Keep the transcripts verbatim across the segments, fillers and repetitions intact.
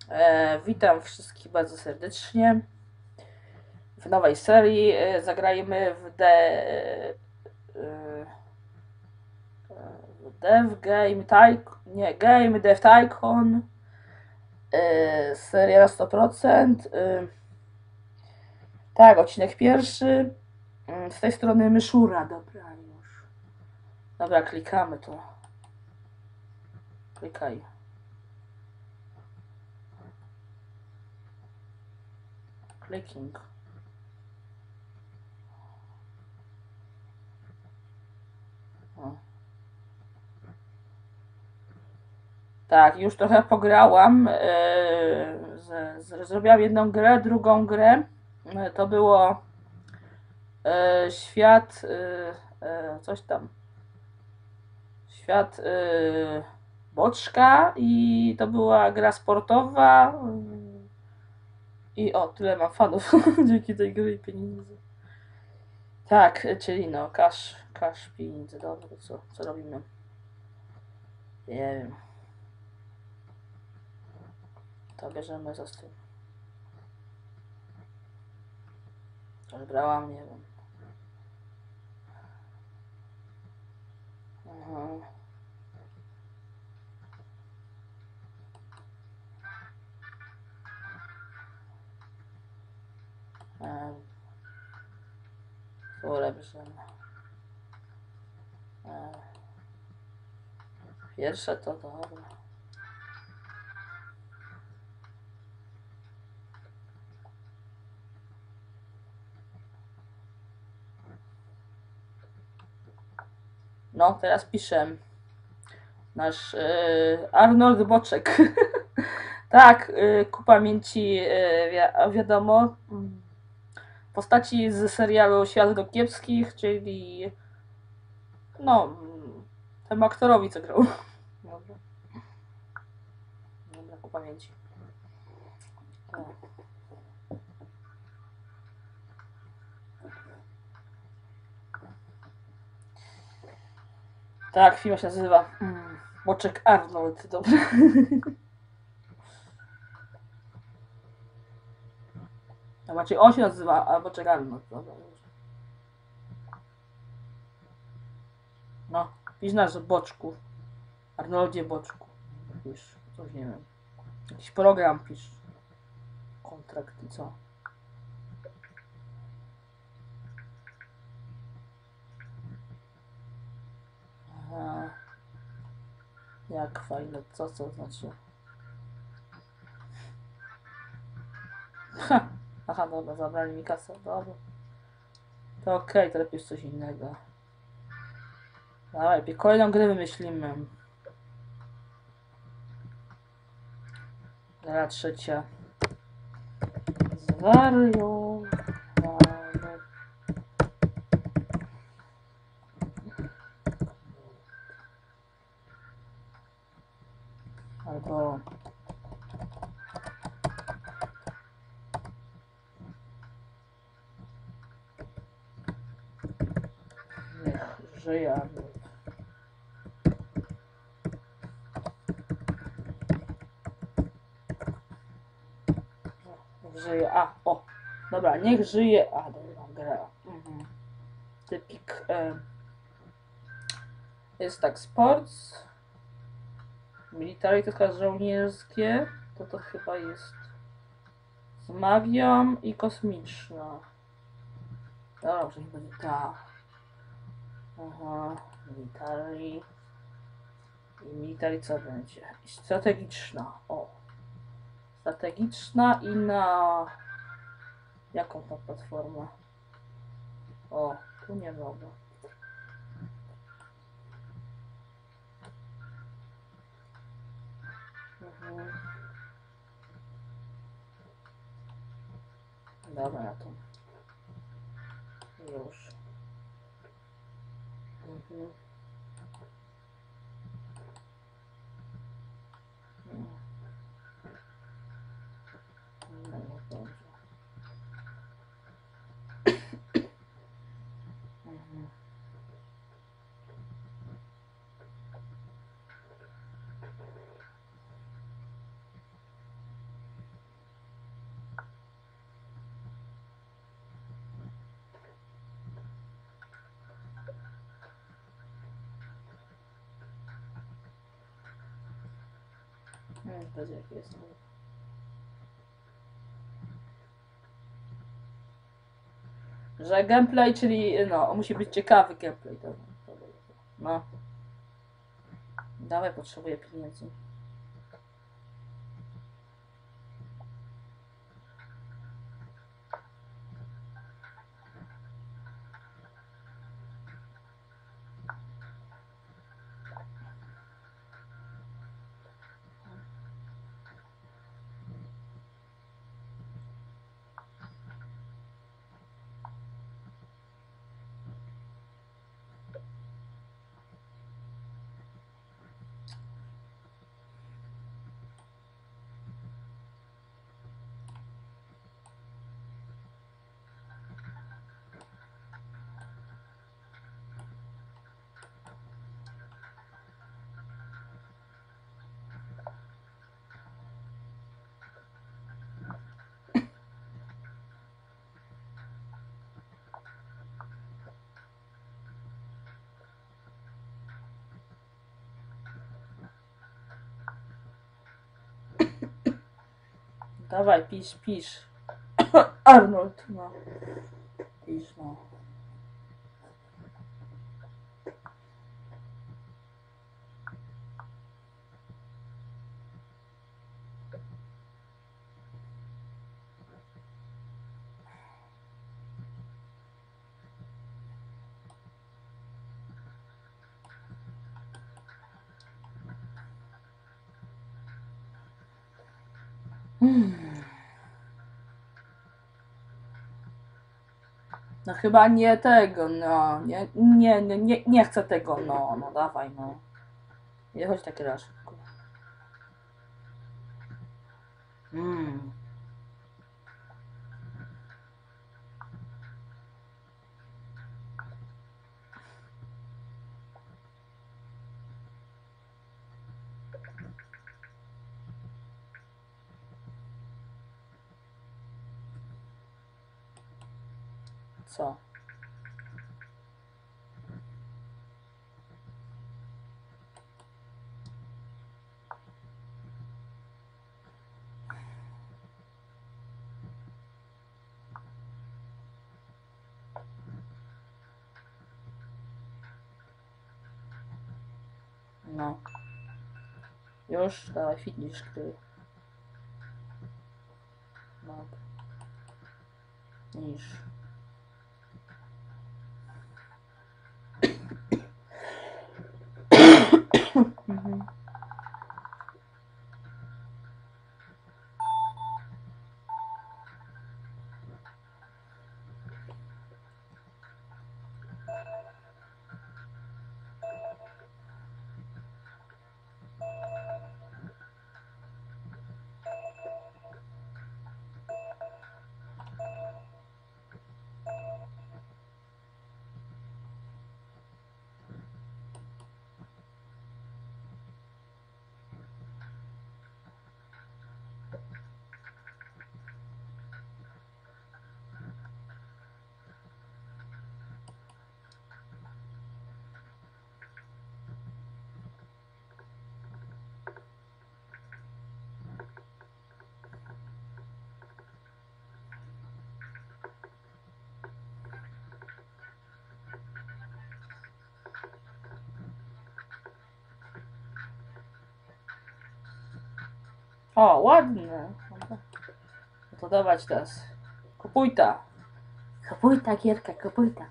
E, witam wszystkich bardzo serdecznie. W nowej serii e, zagrajmy w The e, w Dev Game Tycoon, nie, Game Dev Tycoon, e, seria na sto procent. E, tak, odcinek pierwszy. E, z tej strony Myszura, dobra już. Dobra, klikamy to. Klikaj. Clicking. O. Tak, już trochę pograłam. Yy, z, z, zrobiłam jedną grę, drugą grę. Yy, to było yy, świat. Yy, yy, coś tam. Świat yy, Boczka i to była gra sportowa. Yy, I o, tyle mam fanów dzięki tej gry i pieniędzy. Tak, czyli no, cash, cash, pieniądze. Dobra, to co, co robimy? Nie wiem. To bierzemy za styl. Wybrałam, nie wiem. Aha. E, Które bierzemy? E, Pierwsze to dobra. No, teraz piszę. Nasz yy, Arnold Boczek. Tak, yy, ku pamięci yy, wi- wiadomo. Postaci z serialu Świat do Kiepskich, czyli no, temu aktorowi, co grał. Dobra, dobra, ku pamięci. Tak, tak, film się nazywa mm, Boczek Arnold, dobra. Znaczy on się nazywa a Boczek Arnold, dobra. No, pisz nasz Boczku. Arnoldzie Boczku. Pisz, coś nie wiem. Jakiś program pisz. Kontrakt i co? Aha. Jak fajne, co co znaczy? Ha. Aha, dobra, zabrali mi kasę, dobra. To okej, okay, to lepiej coś innego. Dawaj, lepiej kolejną grę wymyślimy. Gra trzecia. Zwariowany. Albo... Niech żyje. Niech żyje. A, o. Dobra, niech żyje. A, dobra, gra. Mhm. Typik. E, jest tak, sports. Military to chyba żołnierskie. To to chyba jest z magią i kosmiczna. Dobra, może nie będzie ta. Aha, military. I military co będzie? I strategiczna. O. Strategiczna i na... Jaką tą platformę? O, tu nie mogę. Mhm. Dobra, na to. Już. Mhm. No, nie będzie. Mhm. Hmm, będzie jak jest. Że gameplay, czyli no, musi być ciekawy gameplay. To, to, no. Dawaj, potrzebuję pieniędzy. Dawaj, pisz, pisz. Arnold, no. Pisz, no. Hmm. No chyba nie tego, no. Nie, nie, nie, nie, nie chcę tego, no. No dawaj, no. Nie chodź tak raz szybko. Mm. Co? No. Już, dawaj, finish, który. No. Niż. Mhm. O, ładne. No to dawać teraz. Kupuj ta. Kupuj ta gierka, kupuj ta.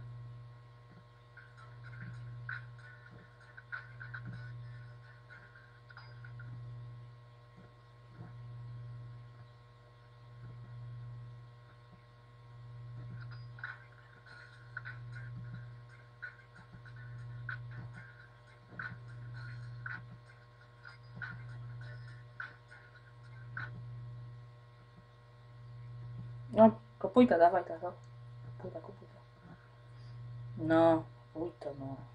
No, kupuj ta, dawaj ta, no. Kupuj ta, kupuj ta. No, kupuj ta, no.